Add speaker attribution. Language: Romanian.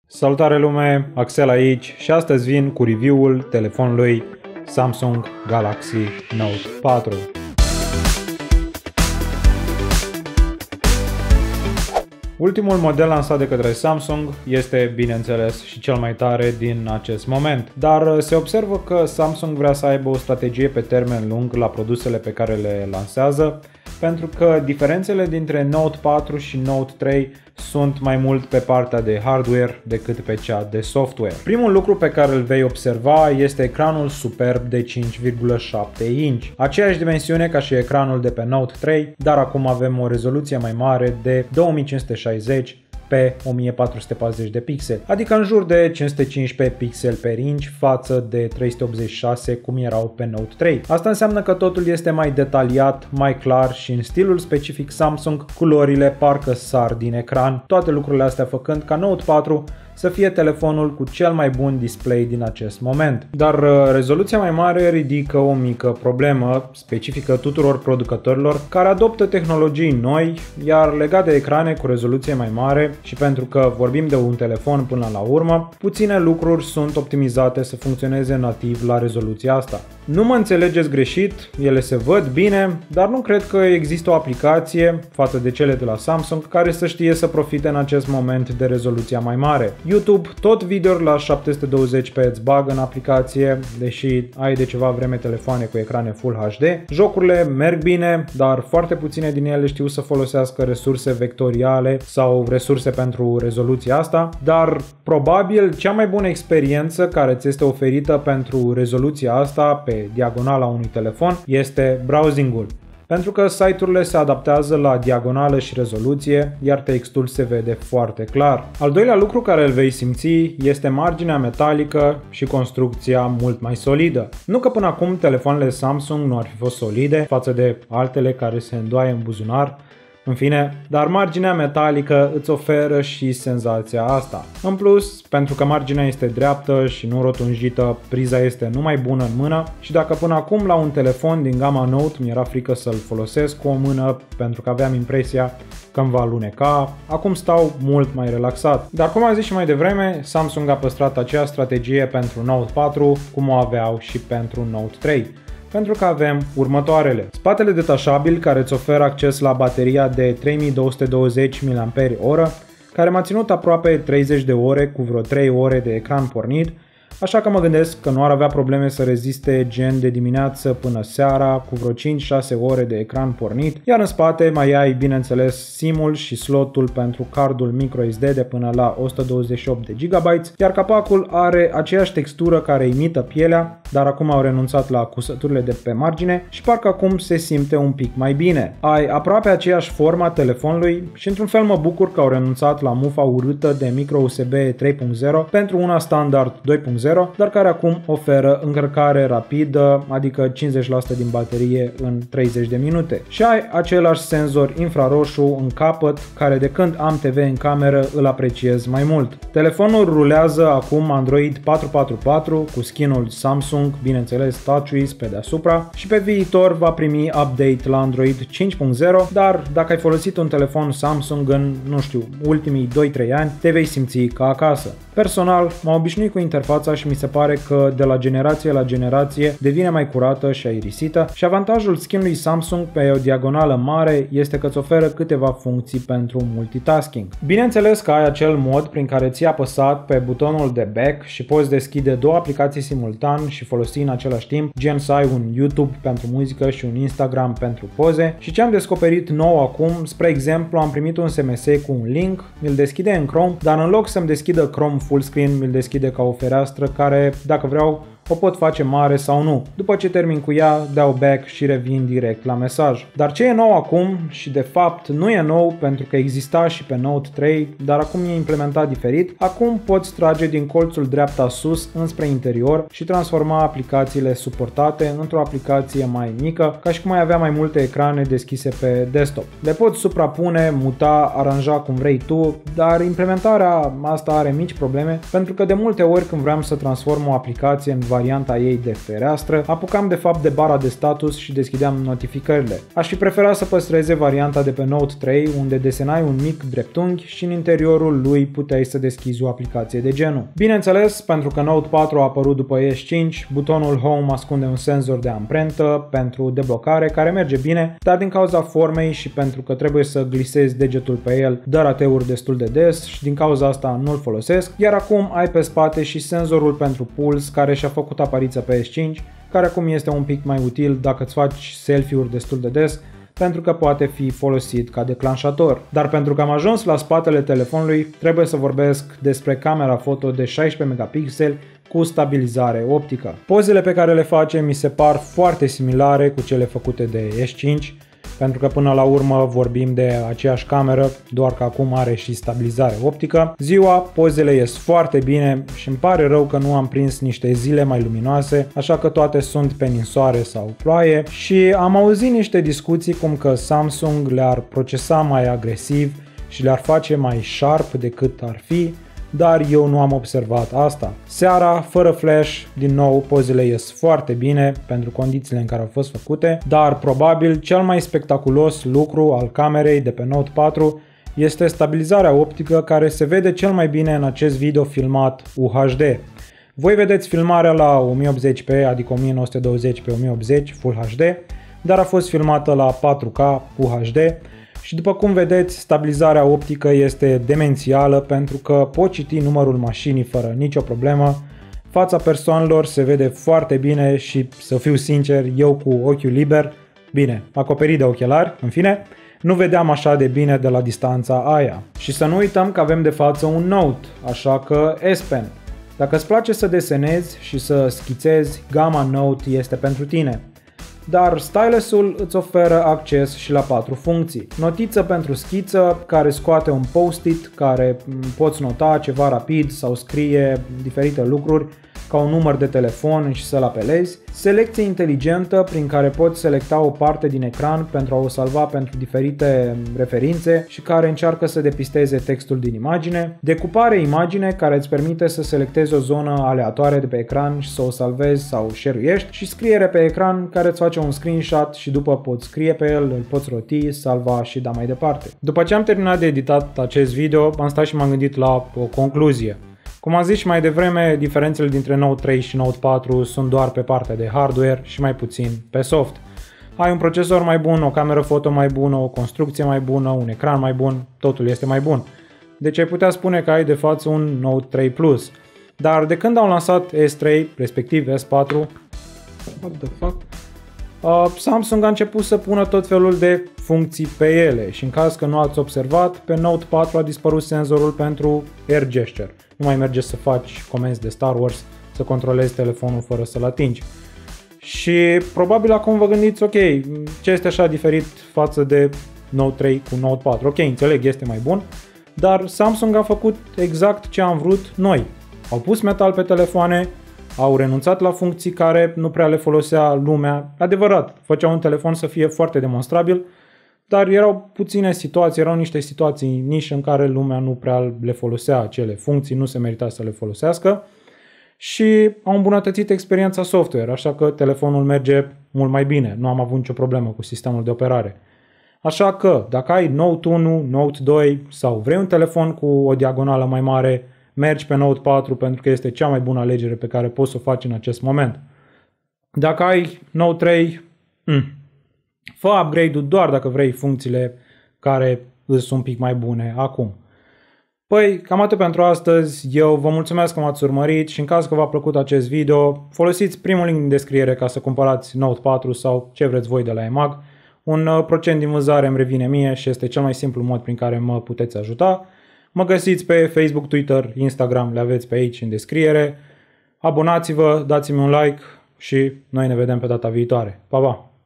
Speaker 1: Salutare lume, Axel aici și astăzi vin cu review-ul telefonului Samsung Galaxy Note 4. Ultimul model lansat de către Samsung este, bineînțeles, și cel mai tare din acest moment, dar se observă că Samsung vrea să aibă o strategie pe termen lung la produsele pe care le lansează, pentru că diferențele dintre Note 4 și Note 3 sunt mai mult pe partea de hardware decât pe cea de software. Primul lucru pe care îl vei observa este ecranul superb de 5,7 inch, aceeași dimensiune ca și ecranul de pe Note 3, dar acum avem o rezoluție mai mare de 2560 pe 1440 de pixeli, adică în jur de 515 pixeli per inch față de 386 cum erau pe Note 3. Asta înseamnă că totul este mai detaliat, mai clar și în stilul specific Samsung, culorile parcă sar din ecran, toate lucrurile astea făcând ca Note 4 să fie telefonul cu cel mai bun display din acest moment. Dar rezoluția mai mare ridică o mică problemă specifică tuturor producătorilor care adoptă tehnologii noi, iar legat de ecrane cu rezoluție mai mare și pentru că vorbim de un telefon până la urmă, puține lucruri sunt optimizate să funcționeze nativ la rezoluția asta. Nu mă înțelegeți greșit, ele se văd bine, dar nu cred că există o aplicație față de cele de la Samsung care să știe să profite în acest moment de rezoluția mai mare. YouTube tot videouri la 720p îți bagă în aplicație, deși ai de ceva vreme telefoane cu ecrane Full HD. Jocurile merg bine, dar foarte puține din ele știu să folosească resurse vectoriale sau resurse pentru rezoluția asta, dar probabil cea mai bună experiență care ți este oferită pentru rezoluția asta pe diagonala unui telefon este browsing-ul. Pentru că site-urile se adaptează la diagonală și rezoluție, iar textul se vede foarte clar. Al doilea lucru care îl vei simți este marginea metalică și construcția mult mai solidă. Nu că până acum telefoanele Samsung nu ar fi fost solide față de altele care se îndoaie în buzunar, în fine, dar marginea metalică îți oferă și senzația asta. În plus, pentru că marginea este dreaptă și nu rotunjită, priza este numai bună în mână și dacă până acum la un telefon din gama Note mi-era frică să-l folosesc cu o mână pentru că aveam impresia că îmi va aluneca, acum stau mult mai relaxat. Dar cum am zis și mai devreme, Samsung a păstrat aceeași strategie pentru Note 4 cum o aveau și pentru Note 3. Pentru că avem următoarele. Spatele detașabil care îți oferă acces la bateria de 3220 mAh, care m-a ținut aproape 30 de ore cu vreo 3 ore de ecran pornit, așa că mă gândesc că nu ar avea probleme să reziste gen de dimineață până seara cu vreo 5-6 ore de ecran pornit, iar în spate mai ai bineînțeles SIM-ul și slotul pentru cardul microSD de până la 128 de GB, iar capacul are aceeași textură care imită pielea, dar acum au renunțat la cusăturile de pe margine și parcă acum se simte un pic mai bine. Ai aproape aceeași formă a telefonului și într-un fel mă bucur că au renunțat la mufa urâtă de micro USB 3.0 pentru una standard 2.0, dar care acum oferă încărcare rapidă, adică 50% din baterie în 30 de minute. Și ai același senzor infraroșu în capăt, care de când am TV în cameră îl apreciez mai mult. Telefonul rulează acum Android 4.4.4 cu skin-ul Samsung, bineînțeles TouchWiz pe deasupra și pe viitor va primi update la Android 5.0, dar dacă ai folosit un telefon Samsung în, nu știu, ultimii 2-3 ani, te vei simți ca acasă. Personal, m-am obișnuit cu interfața și mi se pare că de la generație la generație devine mai curată și aerisită și avantajul skin-ului Samsung pe o diagonală mare este că îți oferă câteva funcții pentru multitasking. Bineînțeles că ai acel mod prin care ți-ai apăsat pe butonul de back și poți deschide două aplicații simultan și folosi în același timp, gen să ai un YouTube pentru muzică și un Instagram pentru poze. Și ce am descoperit nou acum, spre exemplu, am primit un SMS cu un link, mi-l deschide în Chrome, dar în loc să-mi deschidă Chrome full screen, mi-l deschide ca o fereastră care, dacă vreau, o pot face mare sau nu. După ce termin cu ea, dau back și revin direct la mesaj. Dar ce e nou acum, și de fapt nu e nou pentru că exista și pe Note 3, dar acum e implementat diferit, acum poți trage din colțul dreapta sus înspre interior și transforma aplicațiile suportate într-o aplicație mai mică, ca și cum ai avea mai multe ecrane deschise pe desktop. Le poți suprapune, muta, aranja cum vrei tu, dar implementarea asta are mici probleme pentru că de multe ori când vreau să transform o aplicație în varianta ei de fereastră, apucam de fapt de bara de status și deschideam notificările. Aș fi preferat să păstreze varianta de pe Note 3, unde desenai un mic dreptunghi și în interiorul lui puteai să deschizi o aplicație de genul. Bineînțeles, pentru că Note 4 a apărut după S5, butonul Home ascunde un senzor de amprentă pentru deblocare care merge bine, dar din cauza formei și pentru că trebuie să glisezi degetul pe el, dă rateuri destul de des și din cauza asta nu-l folosesc, iar acum ai pe spate și senzorul pentru puls care și-a făcut apariția pe S5, care acum este un pic mai util dacă îți faci selfie-uri destul de des, pentru că poate fi folosit ca declanșator. Dar pentru că am ajuns la spatele telefonului, trebuie să vorbesc despre camera foto de 16 megapixeli cu stabilizare optică. Pozele pe care le face mi se par foarte similare cu cele făcute de S5, pentru că până la urmă vorbim de aceeași cameră, doar că acum are și stabilizare optică. Ziua, pozele ies foarte bine și îmi pare rău că nu am prins niște zile mai luminoase, așa că toate sunt pe ninsoare sau ploaie și am auzit niște discuții cum că Samsung le-ar procesa mai agresiv și le-ar face mai sharp decât ar fi, dar eu nu am observat asta. Seara, fără flash, din nou pozele ies foarte bine pentru condițiile în care au fost făcute, dar probabil cel mai spectaculos lucru al camerei de pe Note 4 este stabilizarea optică care se vede cel mai bine în acest video filmat UHD. Voi vedeți filmarea la 1080p, adică 1920 x 1080 Full HD, dar a fost filmată la 4K UHD. Și după cum vedeți, stabilizarea optică este demențială pentru că pot citi numărul mașinii fără nicio problemă, fața persoanelor se vede foarte bine și, să fiu sincer, eu cu ochiul liber, bine, acoperit de ochelari, în fine, nu vedeam așa de bine de la distanța aia. Și să nu uităm că avem de față un Note, așa că S Pen. Dacă îți place să desenezi și să schițezi, gama Note este pentru tine. Dar stylusul îți oferă acces și la 4 funcții. Notiță pentru schiță, care scoate un post-it, care poți nota ceva rapid sau scrie diferite lucruri, ca un număr de telefon și să-l apelezi. Selecție inteligentă, prin care poți selecta o parte din ecran pentru a o salva pentru diferite referințe și care încearcă să depisteze textul din imagine. Decupare imagine, care îți permite să selectezi o zonă aleatoare de pe ecran și să o salvezi sau share-uiești. Și scriere pe ecran, care îți face un screenshot și după poți scrie pe el, îl poți roti, salva și da mai departe. După ce am terminat de editat acest video, am stat și m-am gândit la o concluzie. Cum am zis și mai devreme, diferențele dintre Note 3 și Note 4 sunt doar pe partea de hardware și mai puțin pe soft. Ai un procesor mai bun, o cameră foto mai bună, o construcție mai bună, un ecran mai bun, totul este mai bun. Deci ai putea spune că ai de față un Note 3 Plus. Dar de când au lansat S3, respectiv S4, what the fuck? Samsung a început să pună tot felul de funcții pe ele și în caz că nu ați observat, pe Note 4 a dispărut senzorul pentru Air Gesture. Nu mai merge să faci comenzi de Star Wars, să controlezi telefonul fără să-l atingi. Și probabil acum vă gândiți, ok, ce este așa diferit față de Note 3 cu Note 4? Ok, înțeleg, este mai bun, dar Samsung a făcut exact ce am vrut noi. Au pus metal pe telefoane, au renunțat la funcții care nu prea le folosea lumea. Adevărat, făceau un telefon să fie foarte demonstrabil, dar erau puține situații, erau niște situații nișe în care lumea nu prea le folosea acele funcții, nu se merita să le folosească și au îmbunătățit experiența software, așa că telefonul merge mult mai bine, nu am avut nicio problemă cu sistemul de operare. Așa că, dacă ai Note 1, Note 2 sau vrei un telefon cu o diagonală mai mare, mergi pe Note 4 pentru că este cea mai bună alegere pe care poți să o faci în acest moment. Dacă ai Note 3, fă upgrade-ul doar dacă vrei funcțiile care sunt un pic mai bune acum. Păi, cam atât pentru astăzi. Eu vă mulțumesc că m-ați urmărit și în caz că v-a plăcut acest video, folosiți primul link din descriere ca să cumpărați Note 4 sau ce vreți voi de la EMAG. Un procent din vânzare îmi revine mie și este cel mai simplu mod prin care mă puteți ajuta. Mă găsiți pe Facebook, Twitter, Instagram, le aveți pe aici în descriere. Abonați-vă, dați-mi un like și noi ne vedem pe data viitoare. Pa, pa!